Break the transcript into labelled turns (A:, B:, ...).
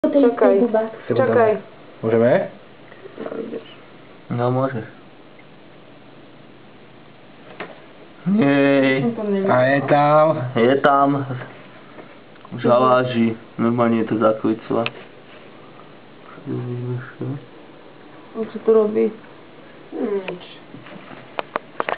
A: Čakaj, čakaj.
B: Môžeme?
A: No vidíš.
C: No môžeš. Jej.
B: A je tam.
C: Je tam. Žaláži. Normálne je to zakvicla.
A: Čo tu robí? Nič.